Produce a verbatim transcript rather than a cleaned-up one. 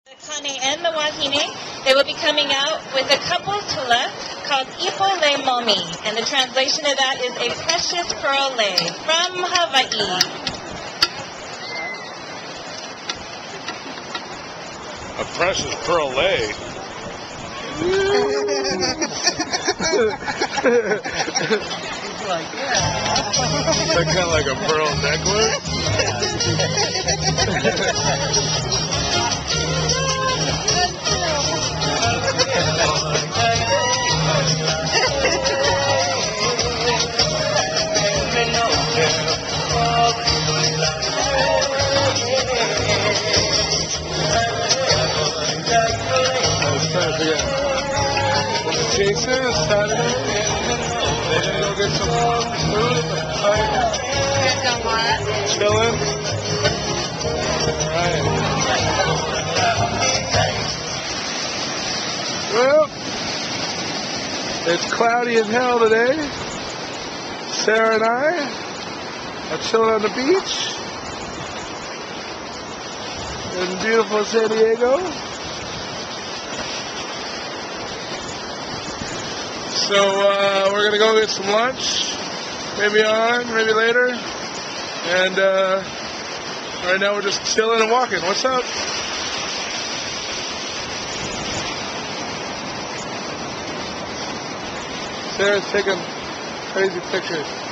The Kane and the Wahine, they will be coming out with a couple tula called Ipo Le Momi, and the translation of that is a precious pearl lei from Hawaii. A precious pearl lei. Like, yeah. That kind of like a pearl necklace? Jason, it's Saturday. We're gonna go get some food. Chillin. Alright. Well, it's cloudy as hell today. Sarah and I are chilling on the beach in beautiful San Diego. So uh, we're gonna go get some lunch, maybe on, maybe later, and uh, right now we're just chilling and walking. What's up? Sarah's taking crazy pictures.